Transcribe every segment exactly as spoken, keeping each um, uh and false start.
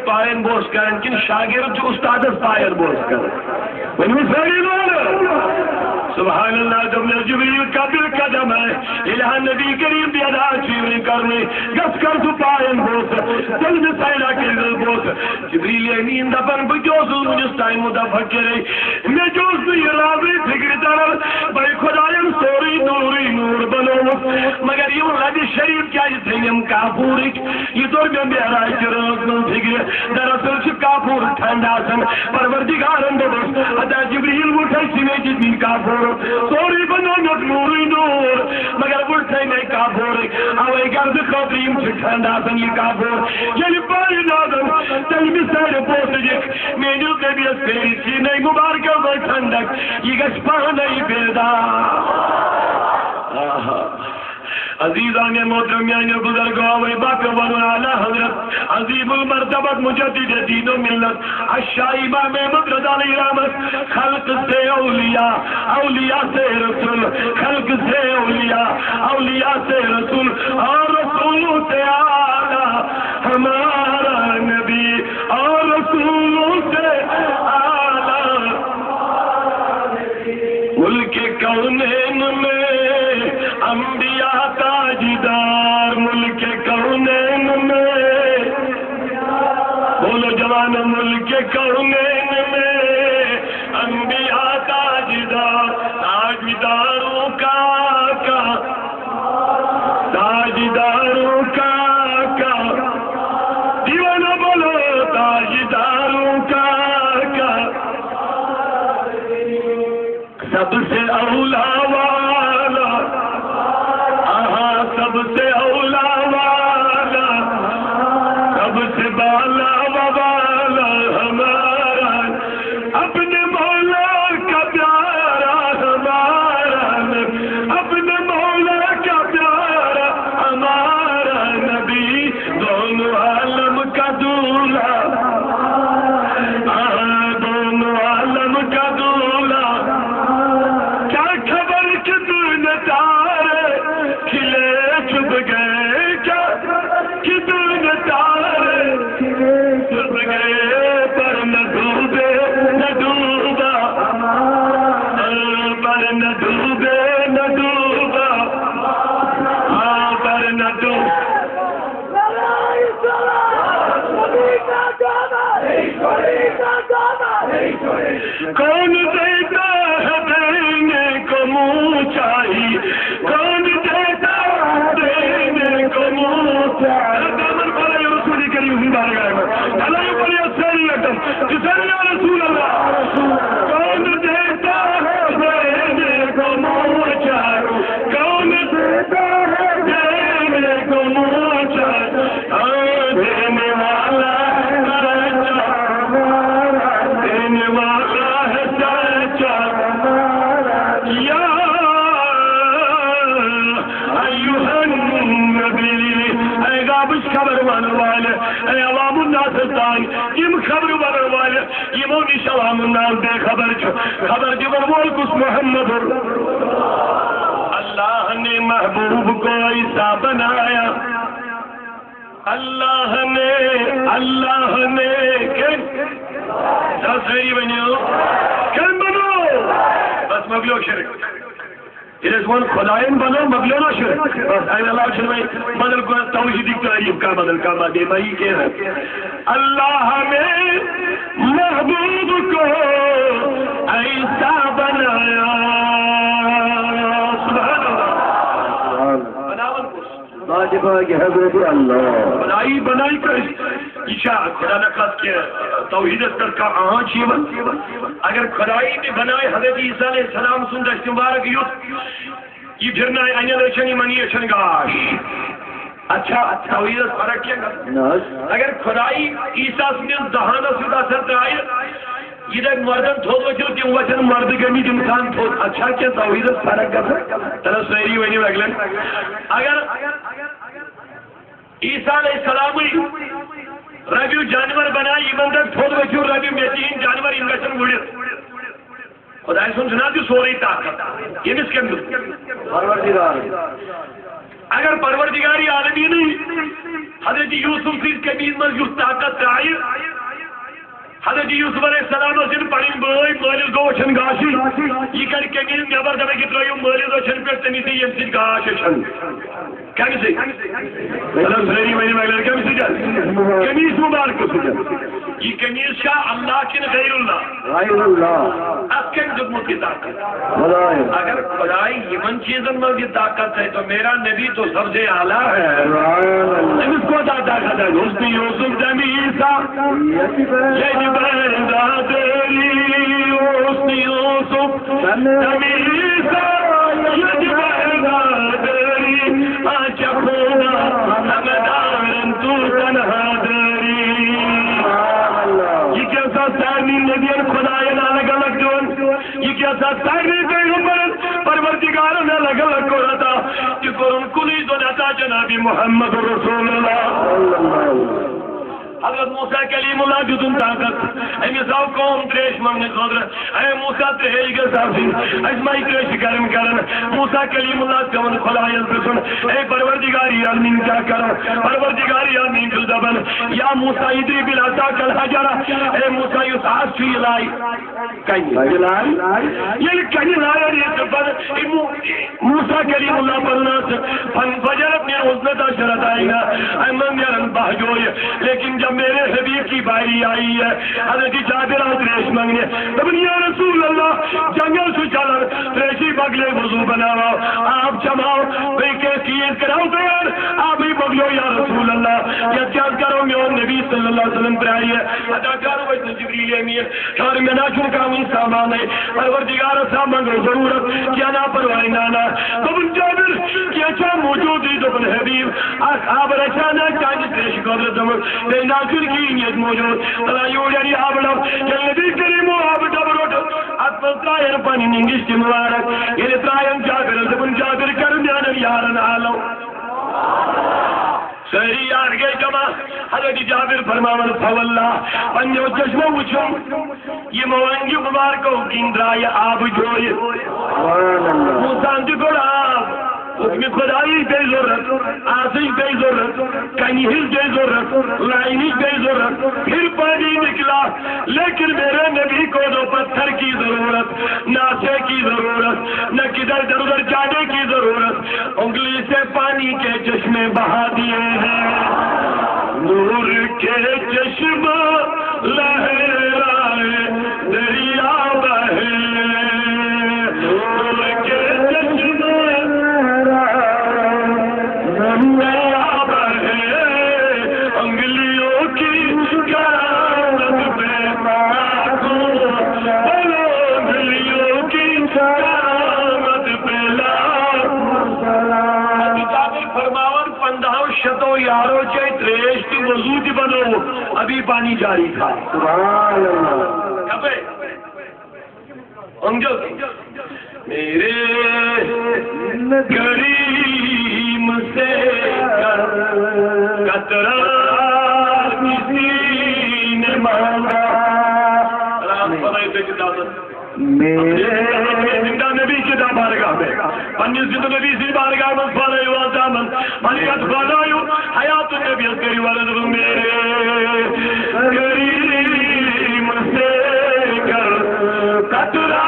pine Bose کرن کن شاگرد استاد پائن بوس کرن ونی ساری سبحان اللہ جب میں جبریل کا دل قدم ہے الہ نبی کریم بیادا چیوری کرنے گس کر تو پائن بوس دل میں سائلہ کے دل بوس جبریل امین دفن بجوز مجھس ٹائم مدفکر ہے میں جوز تو یہ راضی فکر طرح بھائی خدایم سوری نوری نور بنو مگر یہ رب شریف کیا یہ تھیم کافورک یہ طور میں بیارا چروز من فکر دراصل چھ کافور ٹھنڈا سن پروردگارن بوس ادا جبریل اٹھائی سینے جتنی کافور سوری بنو نت نوری نور مگر اٹھائی میں کافور آوائی گرد خطریم چھ ٹھنڈا سن یہ کافور یعنی پاری نادم تل میں سارے پوست جک میں جو کبھی اس پیری سینے مبارکہ وہ ٹھنڈک یہ گش پانے پیدا عزیزان محترمیان بزرگوں و باقی ونوالا حضرت عظیم المرتبت مجدد دین و ملت الشائبہ میں مقرد علی رحمت خلق سے اولیاء اولیاء سے رسول خلق سے اولیاء اولیاء سے رسول اور رسولوں سے آلہ ہمارا نبی اور رسولوں سے آلہ ملک کونین میں انبیاء تاجدار ملک کونین میں بولو جوان ملک کونین میں انبیاء تاجدار تاجداروں کا کا تاجداروں کا کا دیوانہ بولو تاجداروں کا کا سب سے اولا والا سب سے اولا والا سب سے بالا والا ہمارا اپنے مولا کا پیارا ہمارا اپنے مولا کا پیارا ہمارا نبی دونوں عالم کا دولہ دونوں عالم کا دولہ کیا خبر کتنے تارے کھلے چھپ گئے کیا کتنے تارے چھپ گئے پر نہ ڈوبے نہ ڈوبا پر نہ ڈوبے نہ ڈوبا ہاں پر نہ ڈوبا کون دیتا ہے دینے کو منہ چاہی کون دیتا دینے کو منہ چاہی دامن بھائی رسولی کریم زندہ گئے میں اللہ بھائی سری اٹم جسری رسول اللہ کون دیتا ہے دینے کو منہ چاہی کون دیتا ہے دینے کو منہ چاہی دینے والا خبر والا والے اے عوام الناس تائی یم خبر والا والے یمو نش عوام الناس بے خبر چھو خبر دیور وول کس محمد اللہ نے محبوب کو ایسا بنایا اللہ نے اللہ نے کن سری بنیو کن بنو بس مگلو شرک یہ رسول خدائن بنو مگلو نہ شرک بس این اللہ شرمائی بدل کو توحیدی تعریف کا بدل کا بادے بھائی کے ہے اللہ نے محبوب کو ایسا بنایا سبحان اللہ بناون کو واجبہ کہ حضرت اللہ بنائی بنائی کر اشاعت خدا نخواست کے توحید استر کا آہاں چیون اگر خدائی نے بنائے حضرت عیسیٰ علیہ السلام سندہ استمبارک یوت یہ پھرنا ہے اینی لیشنی منی ایشن گاش اچھا توحید اس فرق کیا گا اگر خدائی عیسیٰ سندہ دہانہ سندہ سرد آئے یہ دیکھ مردن تھوڑ وچھو تیم وچھن مرد گمی جمسان تھوڑ اچھا کیا توحید اس فرق گا تنہ سویری وینی وگلن اگر عیسیٰ علیہ السلام ربیو جانور بنائی ایمان تک تھوڑ وچھو ربیو میتین جانور انگشن وڑی خدای سن سنا دی سوری طاقت یہ مس کے اندر پروردگار اگر پروردگاری عالمی نہیں حضرت یوسف سے کبیر میں جو طاقت آئی حضرت یوسف علیہ السلام سن پڑھیں بھائی مالس گو وچھن گاشی یہ کر کمیز نیبر دبے کی ترایو مالس وچھن پہ تمی سے یم سن گاش چھن کمی سے سلام سریری میں مگر کمی سے جل کمیز مبارک سے جل یہ کمیز کا اللہ کن غیر اللہ غیر اللہ اب کن جب کی طاقت اگر خدائی یمن چیزن میں کی طاقت ہے تو میرا نبی تو سب سے اعلیٰ ہے اس کو دا طاقت ہے حسن یوسف دمی عیسیٰ یہ بندہ تیری حسن یوسف دمی عیسیٰ یہ بندہ تیری آنچ خونا ہمدارن تو تنہا دری یہ کیسا سارنی نبیان خدایان الگ الگ جون یہ کیسا سارنی پیغمبر پروردگاران الگ الگ کو رہتا کہ قرآن کلی دونتا جنابی محمد رسول اللہ حضرت موسیٰ کلیم اللہ جدن طاقت اے مثال قوم تریش مانگنے خودر اے موسیٰ تریش کے ساتھیں اجمائی تریش کرن کرن موسیٰ کلیم اللہ کون خلائل بسن اے پروردگاری آمین کیا کرن پروردگاری آمین جلدبن یا موسیٰ ادری بلا تاکل حجرہ اے موسیٰ یس آس فی لائی کہیں لائی یہ کہیں لائی یہ سفر موسیٰ کلیم اللہ پرناس فن فجرت میں حسنتا شرط آئی گا اے من میرن بہجوئی لیکن جب میرے حبیب کی باری آئی ہے حضرت جابر تریش مانگنے تب یا رسول اللہ جنگل سے چلن تریشی بگلے وضو بناو آپ جماؤ بھئی کیسیت کراؤ تیار آپ ہی بگلو یا رسول اللہ یا چاہت کرو میں اور نبی صلی اللہ علیہ وسلم پر آئی ہے ادا کارو بجن جبریل امیر کار میں ناچن کامین سامان ہے پروردگار سامان کو ضرورت کیا نا پروائی نانا تب جابر کیا چاہ موجود ہی دبن حبیب آپ رچانا چاہت تریش کو زمن دینا ناظر کی نیت موجود تلایو یعنی آبڑا کہ نبی کریم و آبڑا بروٹا اتفل ترائن پانی ننگشتی مبارک یعنی ترائن جابر زبن جابر کرن یعنی یارن آلو سہری یار گئے جمع حضرت جابر فرماون فواللہ پنجو چشمہ وچھو یہ موانگی مبارکو گندرائی آب جوئی موسان دی گوڑا آب حکم خدایی بے ضرورت آسش بے ضرورت کنیہل بے ضرورت لائنش بے ضرورت پھر پانی نکلا لیکن میرے نبی کو دو پتھر کی ضرورت ناسے کی ضرورت نہ کدھر در ادھر جانے کی ضرورت انگلی سے پانی کے چشمے بہا دیے ہیں نور کے چشمہ لہرائے دریا بہے نور کے چشمہ انگلیوں کی کرامت پہ لاکھوں انگلیوں کی کرامت پہ لاکھوں جابر فرماون پندہو شتو یارو چاہی تریش کی وضو دی بنو ابھی پانی جاری تھا سبحان اللہ کبھے انجو میرے کریم سے قطرہ کسی نے مانگا میرے زندہ نبی کی دا بارگاہ میں پنجی زندہ نبی سی بارگاہ میں فالے ہوا دامن ملکت فالایو حیات نبی کری والد میرے کریم سے قطرہ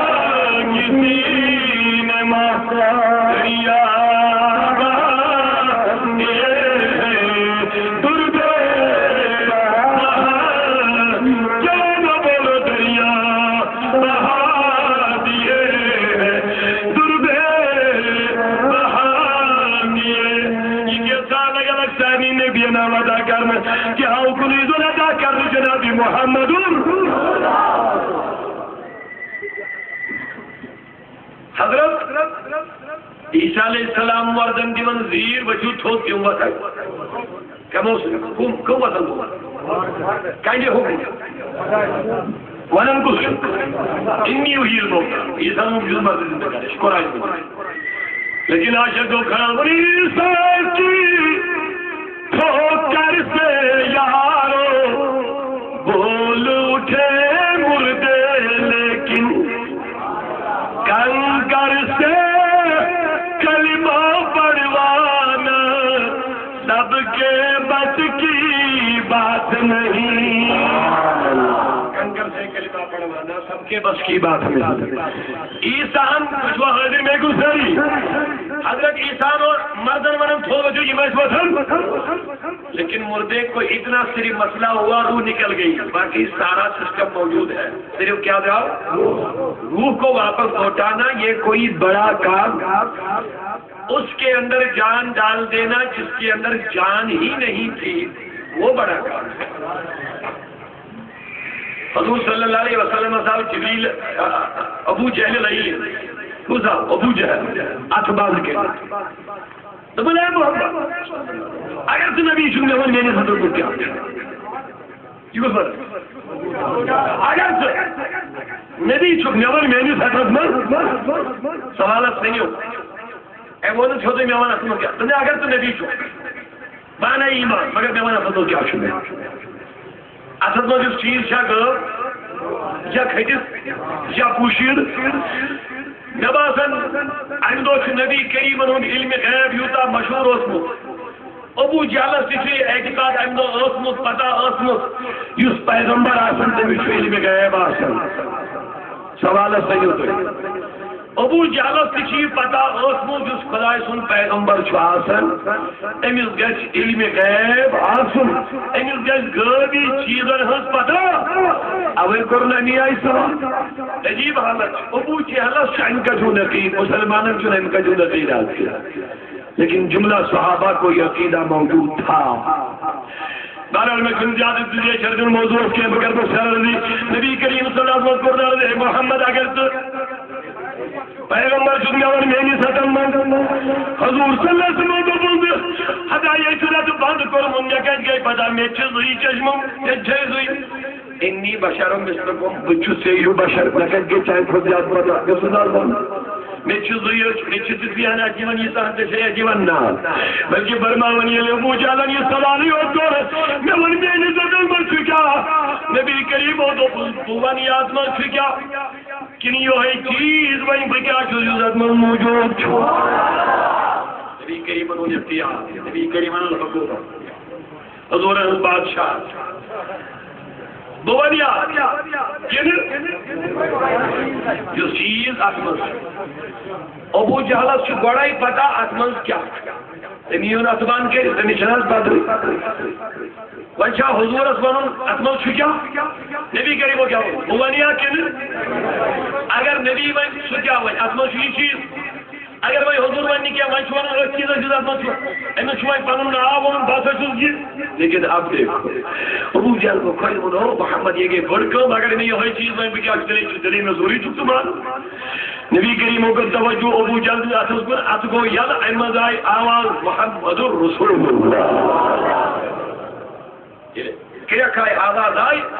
محمد حضرت عیسیٰ علیہ السلام وردن دیون زیر وجود ہوت کیوں بتا کیا موسیقی کم کم وطن دو کائنجے ہو گئی ونن کچھ انی وہی الموتا عیسیٰ موجود مرد زندگا شکر آئی لیکن آشک کو کھڑا بنی عیسیٰ کی ٹھوکر سے یارو بول اٹھے مردے لیکن کنکر سے کلمہ پڑھوانا سب کے بس کی بات نہیں پڑھوانا سب کے بس کی بات میں عیسیٰ کچھ حاضر میں گزری حضرت عیسیٰ اور مردن ونم تھو جو یہ میں وطن لیکن مردے کو اتنا صرف مسئلہ ہوا روح نکل گئی باقی سارا سسٹم موجود ہے صرف کیا دیا روح کو واپس لوٹانا یہ کوئی بڑا کام اس کے اندر جان ڈال دینا جس کے اندر جان ہی نہیں تھی وہ بڑا کام ہے حضور صلی اللہ علیہ وسلم صاحب جبریل ابو جہل لئی گزا ابو جہل اتباز کے تو بولے محمد اگر تو نبی شکنے ہوں میں نے صدر کو کیا یہ گزر اگر تو نبی شکنے ہوں میں نے صدر کو سوالت نہیں ہو اے وہ تو چھوٹے میں ہمارا سنو کیا تو اگر تو نبی شکنے مانا ایمان مگر میں ہمارا صدر کیا شکنے اصل میں جس چیز شاہ گو یا کھٹس یا پوشید نباسن اندوش نبی کریم انہوں علم غیب یوتا مشہور اسمت ابو جالس تیچے اعتقاد اندو اسمت پتا اسمت یس پیغمبر آسن تیچے علم غیب آسن سوال صحیح ہوتا ہے ابو جالس تیچے پتا اسمت جس خدای سن پیغمبر چھو آسن امیز گچ علم غیب آسن امیز گچ غیبی چیزن ہنس پتا اول کرنا نہیں آئی سوال عجیب حالت ابو جہلس شاہن کا جو نقید مسلمانوں جو ان کا جو نقید آتی ہے لیکن جملہ صحابہ کو یہ عقیدہ موجود تھا بہرحال میں کن زیادہ تجھے شرجن موضوع کے بکر پر سر رضی نبی کریم صلی اللہ علیہ وسلم کو رضی محمد اگر تو پیغمبر چکنے اور میں نہیں ستم حضور صلی اللہ علیہ وسلم کو بلد حدا یہ چلا تو بند کرو من یکت گئی پتا میں چیز ہوئی چشمم یا چیز ہوئی انی بشرم مثلکم بچو سیو بشر لکت گئی چاہے خود یاد پتا گسدار بند میں چیز ہوئی میں چیز بیانا جیون یہ سہتے سے جیون نہ بلکہ برماون یہ لے ابو جالن یہ سوالی ہوتا ہے میں ان میں نہیں زدن بل چکا نبی کریم ہو تو بوانی آزمان چکا کنی یہ ہے چیز وہیں بکیا چیز زدن موجود چھو نبی کریم انہوں نے اختیار نبی کریم انہوں نے حکومت حضور بادشاہ بوانیا جو چیز اتمنز ابو جہلس چھو گوڑائی پتا اتمنز کیا تمیون اتمان کے تمیشناز پادری ونشاہ حضور اسمانون اتمنز چھو کیا نبی کریمو کیا ہو بوانیا کن اگر نبی وین چھو کیا ہوئی اتمنز چھو یہ چیز اگر وہ حضور وانی کیا وان چھوانا ایک چیز ہے جزا مطلع انہوں چھوائی پانون آب وان باسا چیز کی لیکن اب دیکھو ابو جہل کو خیل منو محمد یہ گئے بڑکم اگر نہیں ہوئی چیز میں بھی کیا چلے چلے میں زوری چکتو مان نبی کریموں کا توجہ ابو جہل اتس پر اتگو یل احمد آئی آواز محمد رسول اللہ کیا کھائے آواز آئی